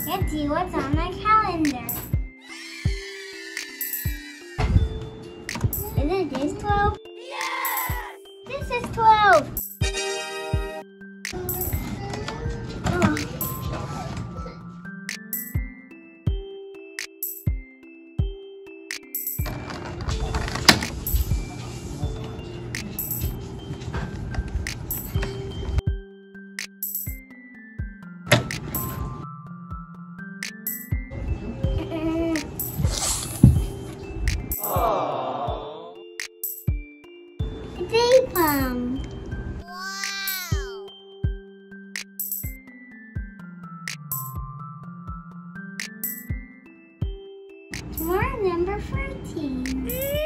Let's see what's on my calendar. Isn't this 12? Yes! This is 12. Oh. Jeaven. Wow! Tomorrow, number 14.